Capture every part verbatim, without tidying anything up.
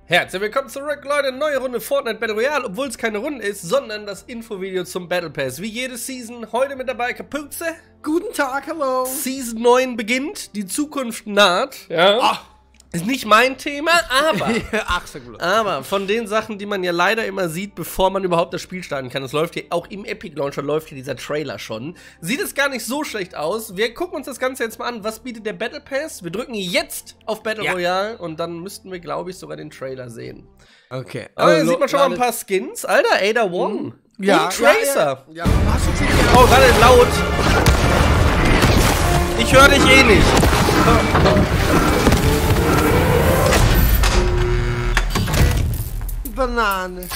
Herzlich willkommen zurück, Leute. Neue Runde Fortnite Battle Royale, obwohl es keine Runde ist, sondern das Infovideo zum Battle Pass. Wie jede Season, heute mit dabei Kapuze. Guten Tag, hallo. Season neun beginnt, die Zukunft naht. Ja. Ach. Ist nicht mein Thema, aber, Ach, sag mal. aber von den Sachen, die man ja leider immer sieht, bevor man überhaupt das Spiel starten kann, es läuft hier, auch im Epic Launcher läuft hier dieser Trailer schon, sieht es gar nicht so schlecht aus. Wir gucken uns das Ganze jetzt mal an, was bietet der Battle Pass? Wir drücken jetzt auf Battle Ja. Royale und dann müssten wir, glaube ich, sogar den Trailer sehen. Okay. Aber hier Also, sieht man schon mal ein Leute- paar Skins. Alter, Ada Wong. Ja, Und Tracer. Ja, ja, ja. Hast du sie Oh, gerade laut. Ich höre dich eh nicht. Banane.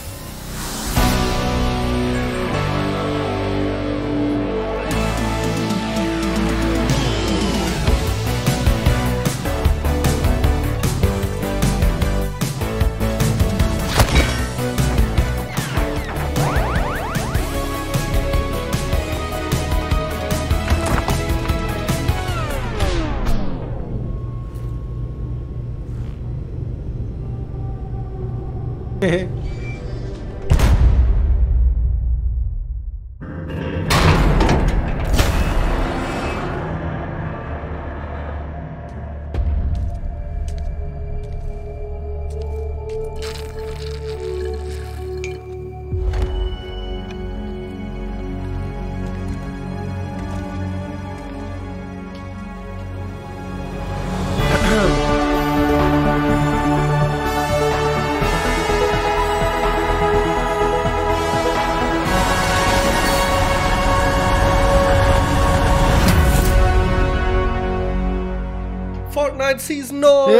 Fortnite Season neun.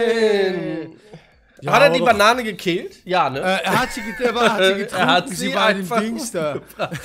Yeah. Ja, Hat er die aber- Banane gekillt? Ja, ne? Äh, er hat sie, get- er war- hat sie getrunken, Er hat sie sie war im einfach Dings da.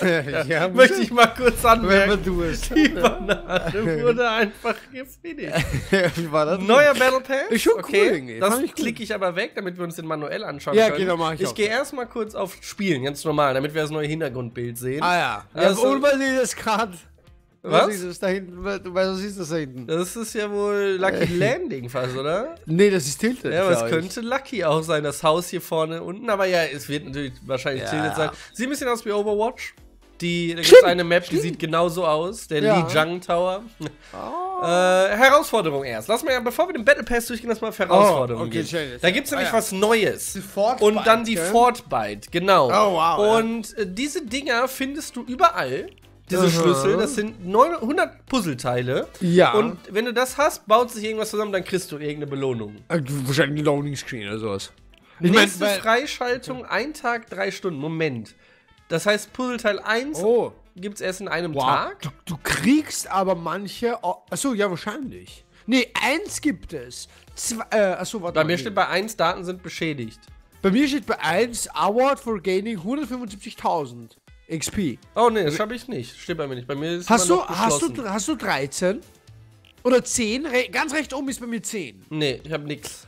Ja, Möchte ich mal kurz wenn anmerken. man du es. Die Banane wurde einfach gefinisht. Wie war das? Neuer Battle Pass. Ist schon cool okay. irgendwie. Das Fand ich cool. klicke ich aber weg, damit wir uns den manuell anschauen Ja, können. genau, mach ich Ich auch. gehe erstmal kurz auf Spielen, ganz normal, damit wir das neue Hintergrundbild sehen. Ah ja. Also- ja und was ist das gerade? Was? Was ist das da hinten? Du weißt, was ist das da hinten? Das ist ja wohl Lucky Landing fast, oder? Nee, das ist Tilted. Ja, aber es glaub ich. könnte Lucky auch sein, das Haus hier vorne unten. Aber ja, es wird natürlich wahrscheinlich Ja. Tilted sein. Sieht ein bisschen aus wie Overwatch. Die, da gibt Stimmt, es eine Map, die stimmt. sieht genauso aus. Der Ja. Lee Jung Tower. Oh. Äh, Herausforderung erst. Lass mal ja, bevor wir den Battle Pass durchgehen, lass mal auf Herausforderung Oh, okay, gehen. schön. Da gibt es nämlich Ah, ja. was Neues. Die Fortbite, Und dann die gell? Fortbite, genau. Oh, wow, ja. Und äh, diese Dinger findest du überall. Diese Aha. Schlüssel, das sind neunhundert Puzzleteile. Ja. Und wenn du das hast, baut sich irgendwas zusammen, dann kriegst du irgendeine Belohnung. Äh, Wahrscheinlich ein Loading Screen oder sowas. Ich Nächste weil- Freischaltung, ein Tag, drei Stunden. Moment. Das heißt, Puzzleteil eins Oh. gibt's erst in einem Wow. Tag. Du, du kriegst aber manche. Oh, achso, ja, wahrscheinlich. Nee, eins gibt es. Zwei, äh, achso, warte Bei mal. mir steht bei eins, Daten sind beschädigt. bei mir steht bei eins Award for gaining hundertfünfundsiebzigtausend X P. Oh ne, das habe ich nicht. Steht bei mir nicht. Bei mir ist Hast immer du, noch hast, du, geschlossen. hast du dreizehn? Oder zehn? Re ganz rechts oben ist bei mir zehn. Nee, ich habe nix.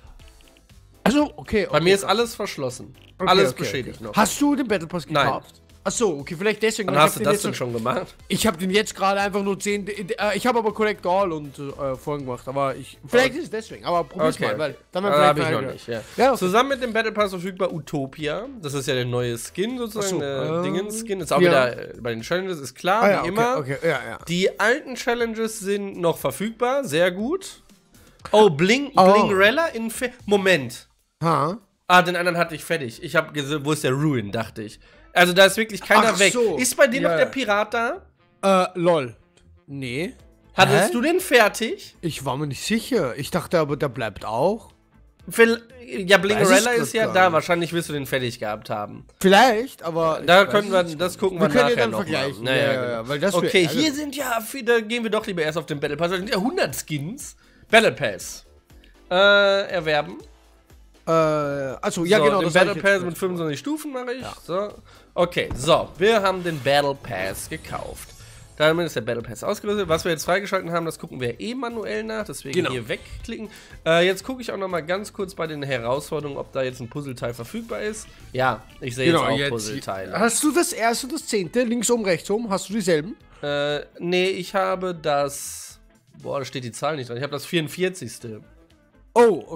Also, okay. Bei okay. mir ist alles verschlossen. Okay, alles okay, beschädigt okay. noch. Hast du den Battle Pass Nein. gekauft? Achso, okay, vielleicht deswegen. Wann weil hast ich du hab den das denn jetzt schon gemacht? Ich habe den jetzt gerade einfach nur zehn. Äh, ich habe aber Collect All und äh, Folgen gemacht, aber ich. Vielleicht ist es deswegen, aber probier's mal, weil dann Ah, haben wir hab ich vielleicht noch mal- nicht, ja. Ja, okay. Zusammen mit dem Battle Pass verfügbar Utopia. Das ist ja der neue Skin sozusagen, Ach so, der ähm, Dingens-Skin. Ist auch ja. wieder äh, bei den Challenges, ist klar, Ah, wie ja, okay, immer. okay, ja, ja. Die alten Challenges sind noch verfügbar, sehr gut. Oh, Bling, Oh. Blingrella in Fe Moment. Ha? Ah, den anderen hatte ich fertig. Ich habe gesehen, wo ist der Ruin, dachte ich. Also da ist wirklich keiner Ach weg. so. Ist bei dir Ja, noch der ja. Pirat da? Äh, lol. Nee. Hattest Hä? du den fertig? Ich war mir nicht sicher. Ich dachte aber, der bleibt auch. Phil, ja, Blingerella Weiß ich ist ja grad da. gar nicht. Wahrscheinlich wirst du den fertig gehabt haben. Vielleicht, aber. Da ich können weiß wir, es nicht. das gucken Wir wir, können ja nachher dann noch vergleichen. Mal. Ja, Naja, ja, genau. ja, weil das wär- okay, also- hier sind ja, da gehen wir doch lieber erst auf den Battle Pass. Da sind ja hundert Skins. Battle Pass. Äh, erwerben. Äh, also, ja, so, genau. Den das hab Battle ich Pass jetzt mit fünfundzwanzig Stufen mache ich. So. Okay, so. Wir haben den Battle Pass gekauft. Damit ist der Battle Pass ausgerüstet. Was wir jetzt freigeschalten haben, das gucken wir eh manuell nach. Deswegen Genau. hier wegklicken. Äh, jetzt gucke ich auch noch mal ganz kurz bei den Herausforderungen, ob da jetzt ein Puzzleteil verfügbar ist. Ja, ich sehe Genau, jetzt auch jetzt. Puzzleteile. Hast du das erste und das zehnte? Links oben, rechts oben? Hast du dieselben? Äh, nee, ich habe das. Boah, da steht die Zahl nicht dran. Ich habe das vierundvierzigste. Oh, okay.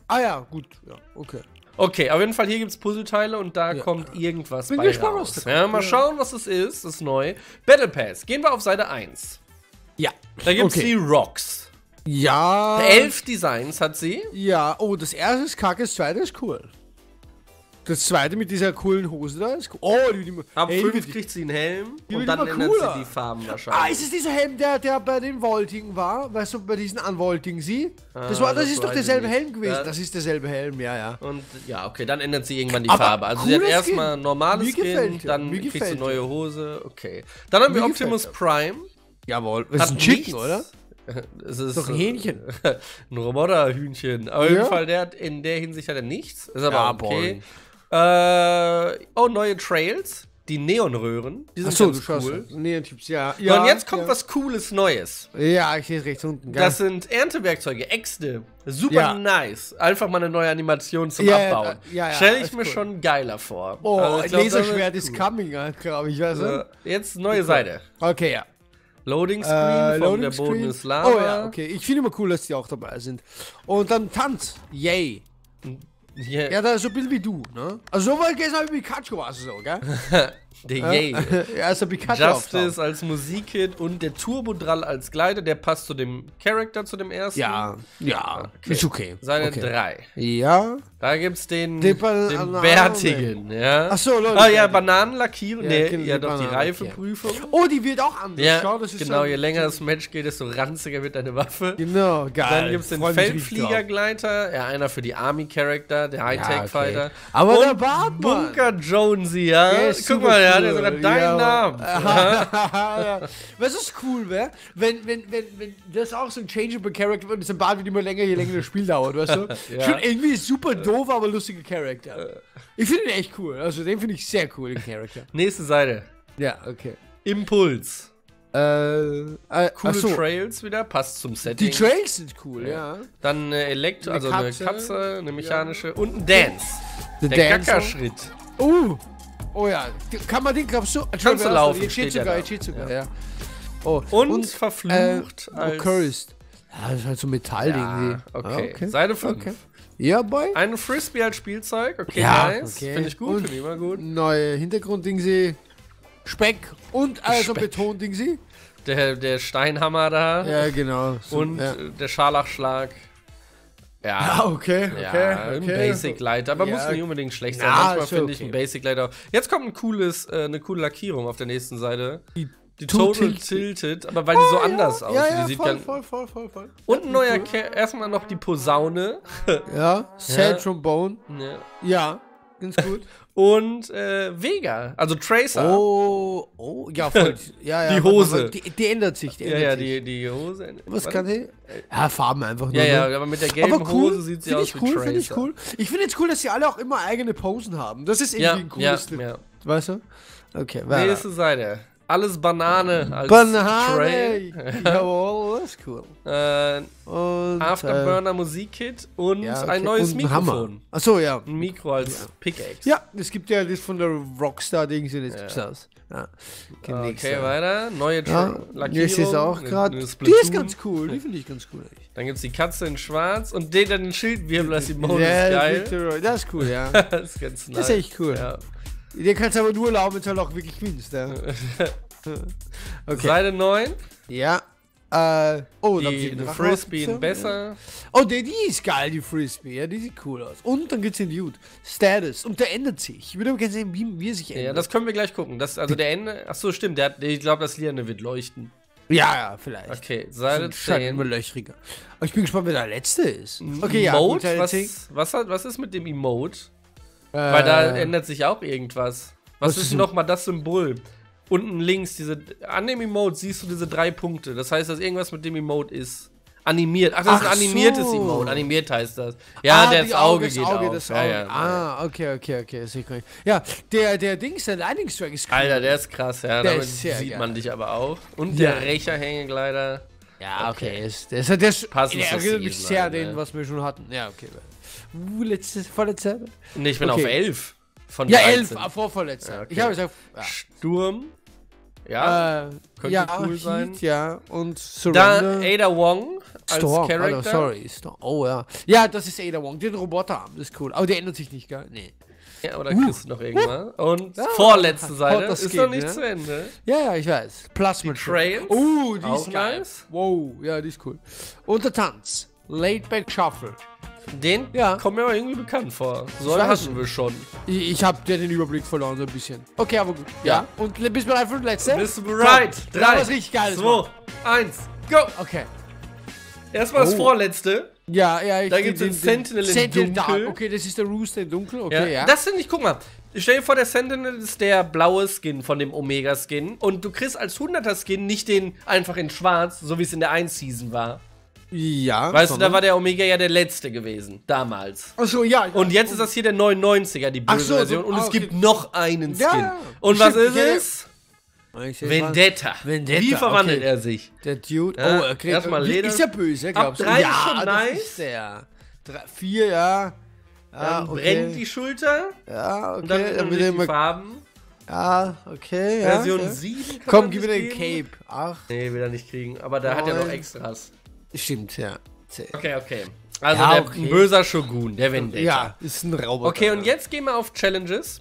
Ah ja, gut, ja, okay. Okay, auf jeden Fall, hier gibt es Puzzleteile und da Ja. kommt irgendwas Bin bei gespannt, raus. was da Ja, kommt. mal Ja. schauen, was es ist. Das ist neu. Battle Pass. Gehen wir auf Seite eins. Ja. Da gibt es Okay. die Rocks. Ja. Elf Designs hat sie. Ja, oh, das erste ist kacke, das zweite ist cool. Das zweite mit dieser coolen Hose da ist cool. Oh, die, die, Ab ey, die fünf wird- kriegt sie einen Helm die und wird dann immer ändert cooler. sie die Farben Ah, wahrscheinlich. ist es dieser Helm, der, der bei den Vaulting war? Weißt du, bei diesen Unvaulting sie? Das, Ah, war, das, das ist doch weiß ich derselbe nicht. Helm gewesen. Ja. Das ist derselbe Helm, ja, ja. Und ja, okay, dann ändert sie irgendwann die Aber Farbe. Also sie hat cooler erstmal Skin. normales Mir Skin, gefällt der. dann Mir kriegst du gefällt neue der. Hose. Okay. Dann haben wir Mir Optimus gefällt Prime. Jawohl. Das Hat ist ein Chicken, nichts. oder? Es ist Doch ein Hähnchen. ein Roboterhühnchen. Auf jeden Ja. Fall, der hat in der Hinsicht hat er nichts. Ist aber Ja, okay. Äh, oh, neue Trails. Die Neonröhren. Die sind Achso, ganz du schaust. cool. Nee, Typs, ja. So, ja. und jetzt kommt ja. was Cooles Neues. Ja, ich sehe rechts unten. Das sind Erntewerkzeuge, Äxte. Super Ja. nice. Einfach mal eine neue Animation zum Ja, ja, Abbauen. ja, ja, Stelle ich ist mir cool. schon geiler vor. Oh, Also ich ein glaub, das Laserschwert wird ist cool. coming, glaube ich, weißt du? So, jetzt neue Seite. Okay, ja. Loading Screen, Äh, von Loading der Boden Screen. ist Lava. Oh ja, okay. Ich finde immer cool, dass die auch dabei sind. Und dann Tanz. Yay. Hier, Ja, da ist so ein bisschen wie du, ne? Also so weit gestern wie Pikachu warst du so, gell? der Yay. Ja, ist der Pikachu Justice als Musikkit und der Turbodrall als Gleiter, der passt zu dem Charakter, zu dem ersten. Ja, ja, ist okay. Seite okay. drei. Ja. Da gibt's den, Den den, Banane- Bärtigen, ja. Ach so, Leute. Ah ja, Bananenlackierung. Ja, Nee, genau, ja, die doch, die Bananen, Reifeprüfung. Oh, die wird auch anders. Ja, Schau, das ist genau, so- je länger das Match geht, desto ranziger wird deine Waffe. Genau, geil. Dann gibt's den Freu mich richtig drauf. Feldfliegergleiter, ja, einer für die Army-Charakter, der Hightech-Fighter. okay. Aber und der Bartmann. Bunker Jonesy, ja. Der ist Guck super mal, der hat cool. ja sogar deinen Ja. Namen. ja. Was ist cool wäre, wenn, wenn, wenn, wenn das auch so ein changeable Character wird und das Bart wird immer länger, je länger das Spiel dauert, weißt du? Ja. Schon irgendwie super doof, aber lustiger Charakter. Ich finde ihn echt cool. Also den finde ich sehr cool, den Charakter. Nächste Seite. Ja, okay. Impuls. Äh, äh Coole achso, Trails wieder, passt zum Setting. die Trails sind cool, ja. Dann eine Elektro, Eine also Katze. eine Katze, eine mechanische und ein Dance. The Der Dancer. Gackerschritt. Uh, oh ja. Die- Kann man den, glaubst du? Kannst du laufen, Jetzt steht steht ja sogar, da. jetzt steht sogar, ja. Oh, Und, verflucht äh, als... Cursed. Ja, das ist halt so Metallding. Ja, irgendwie. okay. Seite fünf. Okay. Ja, boy. Eine Frisbee als Spielzeug, okay, Ja, nice. okay. Finde ich gut, Und- finde ich immer gut. Neue Hintergrunddingsi. Speck und also Speck. Betondingsi. Der, der Steinhammer da Ja, genau. So, und ja. äh, der Scharlachschlag. Ja, Ah, okay, ja, okay, ein okay. Basic Lighter, aber Ja. muss nicht unbedingt schlecht sein. Na, Manchmal ist ja finde ich okay. ein Basic Lighter. Jetzt kommt ein cooles, äh, eine coole Lackierung auf der nächsten Seite. Die Die Two Total Tilted. Tilted, aber weil die so anders ja, aussieht. Ja, ja, die sieht voll, ganz voll, voll, voll, voll. und ein neuer Ke erstmal noch die Posaune. Ja, Sad Ja. Trombone. Ja. Ja, ganz gut. Und äh, Vega, also Tracer. Oh, oh, ja, voll. Ja, ja, Die warte, Hose. warte, Die, die ändert sich. Die ja, ändert ja, sich. die, die Hose. Was Warte. kann die? Ja, Farben einfach nur. Ja, ja, ne? aber mit der gelben Aber cool, Hose sieht sie finde aus ich wie cool, Tracer. finde ich cool. Ich finde jetzt cool, dass sie alle auch immer eigene Posen haben. Das ist irgendwie Ja, ein cooles ja, Ding. ja. Weißt du? Okay, weiter. Nächste Seite. Alles Banane als Banane! Tray. Jawohl, das ist cool. Äh, Und, Afterburner Musikkit und äh, ja, okay. ein neues Und ein Hammer. Mikrofon. Achso, ja. Ein Mikro als Pickaxe. Ja, es gibt ja das von der Rockstar-Dings und jetzt gibt's das. Ja. Okay, Okay, nächster. weiter. Neue Ja, Tra Lackierung. hier ist es auch eine- gerade. eine Die Splatoon. ist ganz cool, die finde ich ganz cool. eigentlich. Dann gibt es die Katze in schwarz und den dann den Schildwirbel als Simone Ja, ist geil. Victor- das ist cool, ja. Das ist ganz nice. Das ist echt cool. Ja. Den kannst du aber nur erlauben, wenn du halt auch wirklich gewinnst. Ja. Okay. Seite neun. Ja. Äh, oh, da hab ich Die, den die Drachen Frisbee in aufgezogen, besser. Ja. Oh, die, die ist geil, die Frisbee. Ja, die sieht cool aus. Und dann gibt's den Dude. Status. Und der ändert sich. Ich würde aber gerne sehen, wie, wie er sich ändert. Ja, das können wir gleich gucken. Das, also der Ende. Achso, stimmt. Der hat, ich glaube, das Lilane wird leuchten. ja, ja, vielleicht. Okay, Seite Scheint immer zehn. löchriger. Aber ich bin gespannt, wer der Letzte ist. Okay, ja. gut, Emote? Seite zehn. Was, was, hat, was ist mit dem Emote? Äh, Weil da ändert sich auch irgendwas. Was, was ist ist denn nochmal das Symbol? Unten links, diese, an dem Emote siehst du diese drei Punkte. Das heißt, dass irgendwas mit dem Emote ist. Animiert. Ach, das ist Ach ein animiertes so. Emote. Animiert heißt das. Ja, ah, der die das Auge, das geht Auge, auf. Das Ja, Auge. ja. Ah, okay, okay, okay. Ist richtig. Ja, der, der Dings, der Lightning Strike ist cool. Alter, der ist krass, ja. Der Damit ist sehr sieht geil. man dich aber auch. Und Ja. der Rächerhängegleiter. Ja, okay. Okay. Ist, der, ist, der, ist, Passend der zur erinnert mich Season sehr an halt, den, ne? was wir schon hatten. Ja, okay. Uh, letzte, vorletzte. Nee, ich bin Okay. auf elf von Ja, dreizehn. elf, ah, vorvorletzte. Ja, okay. Ich habe gesagt, ja. Sturm. Ja, äh, könnte ja, cool Heat, sein. Ja, und Da Surrender. Ada Wong als Storm, Charakter. Alter, sorry. Storm. Oh ja. Ja, das ist Ada Wong, den Roboterarm, das ist cool. Aber der ändert sich nicht, gell? Nee. Ja, aber da kriegst du noch irgendwann. Und Ja, vorletzte hat- Seite hat das ist Skin, noch nicht ja. zu Ende. Ja, ja, ich weiß. Plasma Trails. Oh, die Auch ist geil. nice. Wow, ja, die ist cool. Und der Tanz. Laid Back Shuffle. Den Ja. kommt mir aber irgendwie bekannt vor. So weiß hatten nicht. wir schon. Ich, ich habe den Überblick verloren, so ein bisschen. Okay, aber gut. Ja. Ja. Und le- bist du bereit für das letzte? Bist du bereit? Komm, Drei, was richtig Geiles zwei, machen. eins, go! Okay. Erstmal das Oh. vorletzte. Ja, ja, ich Da den- gibt's den den- Sentinel in Sentinel Dunkel. Dark. Okay, das ist der Rooster in Dunkel. Ja. Okay, ja. Das finde ich, guck mal. Stell dir vor, der Sentinel ist der blaue Skin von dem Omega-Skin. Und du kriegst als hunderter-Skin nicht den einfach in schwarz, so wie es in der einen Season war. ja. Weißt du, sondern- da war der Omega ja der letzte gewesen. Damals. Achso, ja. Und jetzt ist das hier der neunundneunziger, die Ach böse so, so- Version. Und ah, es okay. gibt noch einen Skin. Ja, ja. Und Stimmt, was ist ja, ja. es? Ich seh Vendetta. Vendetta, Wie verwandelt okay. er sich? Der Dude. Ja, oh, er kriegt. erstmal wie- Leder. Ist er böse, glaubst du? drei ja, schon das nice. ist der. Drei, vier, ja. Ja, Dann brennt die Schulter. Ja, okay. Und dann dann dann wird die immer, Farben. ja, okay. Ja, Version okay. sieben. kann Komm, man gib mir sich den geben. Cape. Ach, Nee, will er nicht kriegen. Aber da hat er noch Neun. Extras. stimmt, ja. Okay, okay. Also Ja, der okay. ein böser Shogun, der Vendetta. Ja, ist ein Roboter. Okay, und jetzt gehen wir auf Challenges.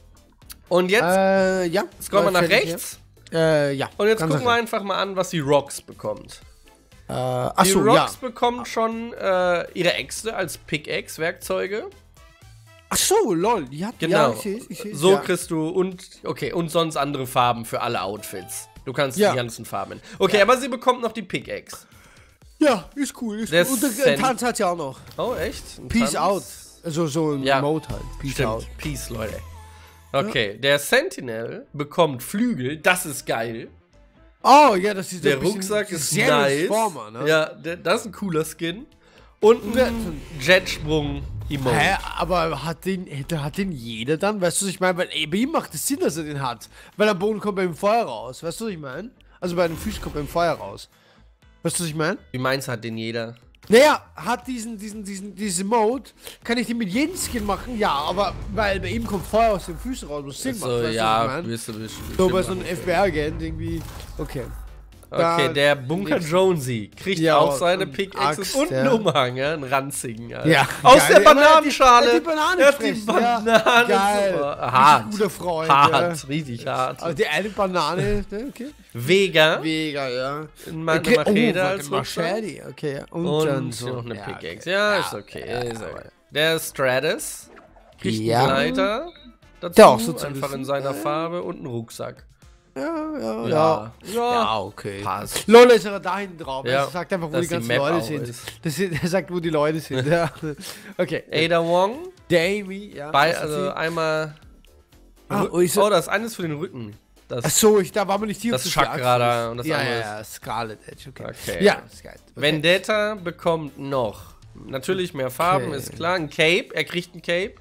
Und jetzt Äh, ja. scrollen wir nach Fertig, rechts. Ja. Äh, ja. Und jetzt Ganz gucken wir nach einfach mal an, was die Rocks bekommt. Äh, ach Die so, ja. Rocks bekommt schon äh, ihre Äxte als Pickaxe-Werkzeuge. Ach so, lol. Die hat, Genau. Ja, ich seh's, ich seh's, So ja. kriegst du und okay, und sonst andere Farben für alle Outfits. Du kannst Ja. die ganzen Farben. Okay, aber sie bekommt noch die Pickaxe. Ja, ist cool. Ist Der cool. Und der Sen- Tanz hat sie auch noch. Oh, echt? Ein Peace Tanz? out. Also so ein Ja. Mode halt. Peace Stimmt. out. Peace, Leute. Okay, der Sentinel bekommt Flügel, das ist geil. Oh, ja, das ist Der ein bisschen Rucksack ist sehr nice. Transformer, ne? Ja, der, das ist ein cooler Skin. Und Ja. ein Jetsprung-Emote. Hä, aber hat den, hätte- hat den jeder dann? Weißt du, was ich meine? Weil ey, bei ihm macht es Sinn, dass er den hat. Weil am Boden kommt bei ihm Feuer raus. Weißt du, was ich meine? Also bei einem Fisch kommt bei ihm Feuer raus. Weißt du, was ich meine? Wie meinst du, hat den jeder? Naja, hat diesen, diesen, diesen, diesen Mode, kann ich den mit jedem Skin machen? Ja, aber weil bei ihm kommt Feuer aus den Füßen raus, was Sinn macht. So, weißt du, was ja, ich mein? wirst du bestimmt. So bei so einem F B R-Agent irgendwie. Okay. Okay, Da- der Bunker nix. Jonesy kriegt Ja, auch seine und Pickaxes Axt, und einen ja. Umhang, ja, einen ranzigen. Alter. Ja, Aus geil. der Ja, aber er hat die- Bananenschale. er hat die Banane Er hat die gefressen, ja. Banane. Geil. So, Richtig hart. guter Freund, Hart, richtig hart. Also die eine Banane, ne, okay. Vega, Mega, ja. Ma- eine Okay, Machete oh, als Rucksack. Machete, okay. Ja. Und, Und dann so. noch eine ja, Pickaxe. okay. Ja, ist okay. ist okay. Der Stratus kriegt Ja. einen Gleiter dazu, Der auch so zu einfach in wissen. seiner Farbe und einen Rucksack. Ja, ja, ja. Ja, Ja, ja, okay. passt. Lol ist er da hinten drauf. Ja, Er sagt einfach, wo dass die die ganzen Map Leute auch sind. ist. Das ist. Er sagt, wo die Leute sind. Ja. Okay. Ada Wong, Davey, ja. bei, was ist also sie? einmal. Ah, Rücken- oh, ist er- oh, das eine ist für den Rücken. Das, Ach so, ich, da war man nicht hier. Das ob die Chakra Axt da ist. und das ja, andere ja, ist- ja, Scarlet Edge, okay. Okay. Ja, ist geil. Okay. Vendetta bekommt noch natürlich mehr Farben, Okay. ist klar. Ein Cape, er kriegt ein Cape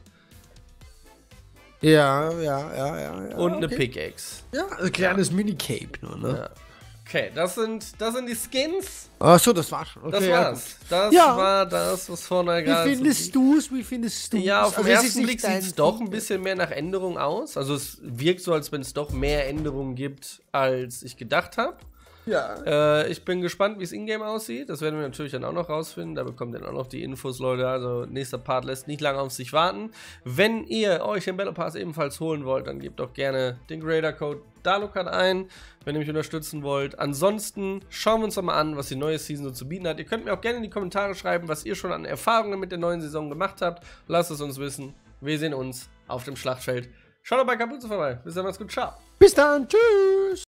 Ja, ja, ja, ja. ja und eine okay. Pickaxe. Ja, ein kleines Mini-Cape nur, ne? Ja. Okay, das sind, das sind die Skins. Ach so, das war schon. Okay, Das ja, war's. Das Ja. war das, was vorne Wie gerade. findest du's? Wie findest du's? Ja, auf den Also, es ist ersten nicht Blick dein sieht es doch Ding. ein bisschen mehr nach Änderung aus. Also es wirkt so, als wenn es doch mehr Änderungen gibt, als ich gedacht habe. Ja. Äh, ich bin gespannt, wie es in-game aussieht. Das werden wir natürlich dann auch noch rausfinden. Da bekommt ihr dann auch noch die Infos, Leute. Also nächster Part lässt nicht lange auf sich warten. Wenn ihr euch den Battle Pass ebenfalls holen wollt, dann gebt doch gerne den Creator-Code Dalokart ein, wenn ihr mich unterstützen wollt. Ansonsten schauen wir uns doch mal an, was die neue Season so zu bieten hat. Ihr könnt mir auch gerne in die Kommentare schreiben, was ihr schon an Erfahrungen mit der neuen Saison gemacht habt. Lasst es uns wissen. Wir sehen uns auf dem Schlachtfeld. Schaut doch bei Kapuze vorbei. Bis dann, macht's gut. Ciao. Bis dann. Tschüss.